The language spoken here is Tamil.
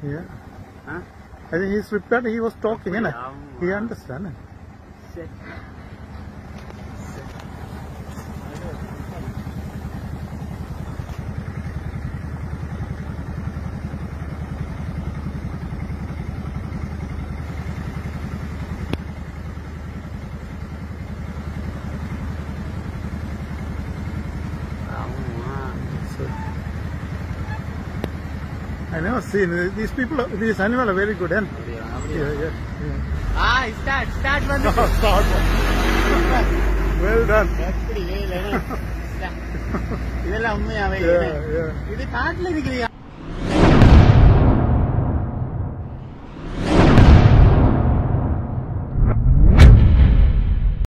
Yeah. Huh? I think he's prepared. He was talking, innit? He understand. Shit. I never seen these people. These animals are very good, eh? Yeah. Ah, start வந்து Start. Well done. எப்படி இதெல்லாம் உண்மையாவே Yeah. இது காட்டுல இருக்கிறீங்க